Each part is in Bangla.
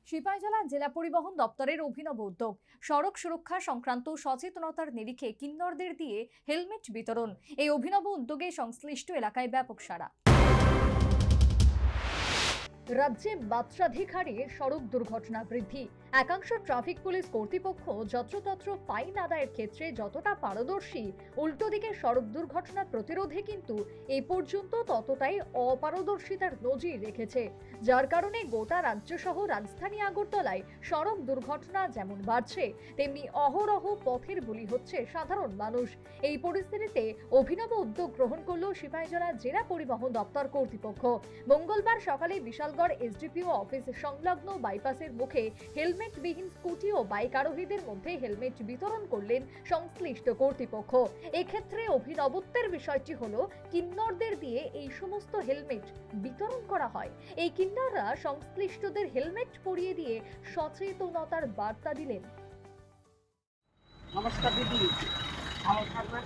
সিপাহীজলা জেলা পরিবহন দপ্তরের অভিনব উদ্যোগ সড়ক সুরক্ষা সংক্রান্ত সচেতনতার নিরিখে কিন্নরদের দিয়ে হেলমেট বিতরণ। এই অভিনব উদ্যোগে সংশ্লিষ্ট এলাকায় ব্যাপক সাড়া। রাজ্যে মাত্রাধিক হারে সড়ক দুর্ঘটনা বৃদ্ধি। একাংশ ট্রাফিক পুলিশ কর্তৃপক্ষ যত্রতত্র ফাইন আদায়ের ক্ষেত্রে যতটা পারদর্শী, উল্টো দিকে সড়ক দুর্ঘটনা প্রতিরোধে কিন্তু এই পর্যন্ত ততটাই অপারদর্শিতার নজির রেখেছে, যার কারণে গোটা রাজ্য সহ রাজধানী আগরতলায় সড়ক দুর্ঘটনা যেমন বাড়ছে, তেমনি অহরহ পথের বলি হচ্ছে সাধারণ মানুষ। এই পরিস্থিতিতে অভিনব উদ্যোগ গ্রহণ করল সিপাহীজলা জেলা পরিবহন দপ্তর কর্তৃপক্ষ। মঙ্গলবার সকালে বিশালগড় এসডিপিও অফিস সংলগ্ন বাইপাসের মুখে হেলমেটবিহীন স্কুটি ও বাইক আরোহীদের মধ্যে হেলমেট বিতরণ করলেন সংশ্লিষ্ট কর্তৃপক্ষ। এক্ষেত্রে অভিনবত্বের বিষয়টি হলো কিন্নরদের দিয়ে এই সমস্ত হেলমেট বিতরণ করা হয়। এই কিন্নররা সংশ্লিষ্টদের হেলমেট পরিয়ে দিয়ে সচেতনতার বার্তা দিলেন। নমস্কার দিদি, ভালো থাকবেন,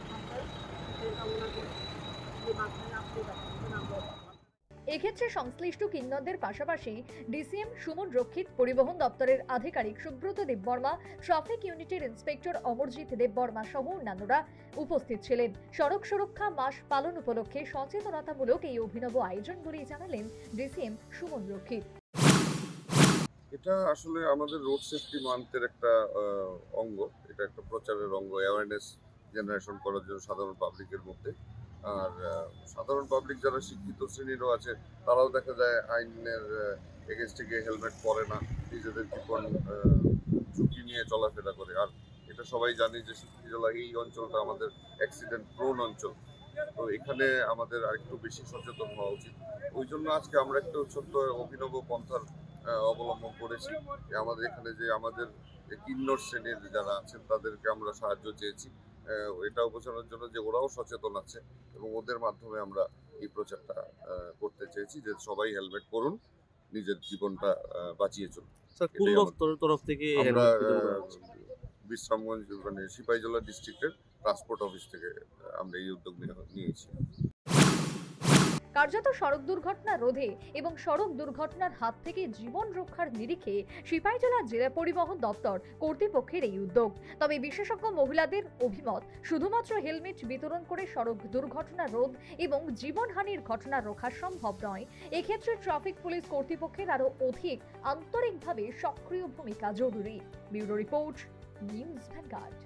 এক্ষেত্রে সংশ্লিষ্ট কিন্নরদের পাশাপাশি ডিসিএম সুমন রক্ষিত, পরিবহন দপ্তরের আধিকারিক সুব্রত দেববর্মা, ট্রাফিক ইউনিটের ইন্সপেক্টর অমরজিৎ দেববর্মা সহ অন্যান্যরা উপস্থিত ছিলেন। সড়ক সুরক্ষা মাস পালন উপলক্ষে সচেতনতামূলক এই অভিনব আয়োজন বলেই জানালেন ডিসিএম সুমন রক্ষিত। এটা আসলে আমাদের রোড সেফটি মান্থের একটা অঙ্গ, এটা একটা প্রচারের অঙ্গ, অ্যাওয়ারনেস জেনারেশন করার জন্য সাধারণ পাবলিকের মধ্যে। আর সাধারণ পাবলিক যারা শিক্ষিত শ্রেণীরও আছে, তারাও দেখা যায় আইনের এগেনস্টে গিয়ে হেলমেট পরে না, নিজেদের জীবন ঝুঁকি নিয়ে চলাফেরা করে। আর এটা সবাই জানি যে সিপাহীজলা এই অঞ্চলটা আমাদের অ্যাক্সিডেন্ট প্রোন অঞ্চল, তো এখানে আমাদের আরেকটু বেশি সচেতন হওয়া উচিত। ওই জন্য আজকে আমরা একটু ছোট্ট অভিনব পন্থার অবলম্বন করেছি। আমাদের এখানে যে আমাদের কিন্নর শ্রেণীর যারা আছেন তাদেরকে আমরা সাহায্য চেয়েছি, এটাও বোঝানোর জন্য যে ওরাও সচেতন আছে এবং ওদের মাধ্যমে আমরা এই প্রচারটা করতে চেয়েছি যে সবাই হেলমেট পরুন, নিজের জীবনটা বাঁচিয়ে চলুন। কোন দপ্তরের তরফ থেকে আমরা বিশ্রামগঞ্জ মানে সিপাহীজলা ডিস্ট্রিক্টের ট্রান্সপোর্ট অফিস থেকে আমরা এই উদ্যোগ নিয়েছি। কার্যত সড়ক দুর্ঘটনা রোধে এবং সড়ক দুর্ঘটনার হাত থেকে জীবন রক্ষার নিরিখে সিপাহীজলা জেলা পরিবহন দপ্তর কর্তৃপক্ষের এই উদ্যোগ। তবে বিশেষজ্ঞ মহিলাদের অভিমত, শুধুমাত্র হেলমেট বিতরণ করে সড়ক দুর্ঘটনা রোধ এবং জীবনহানির ঘটনা রোখা সম্ভব নয়। এক্ষেত্রে ট্রাফিক পুলিশ কর্তৃপক্ষের আরো অধিক আন্তরিকভাবে সক্রিয় ভূমিকা জরুরি। Bureau report, news vanguard.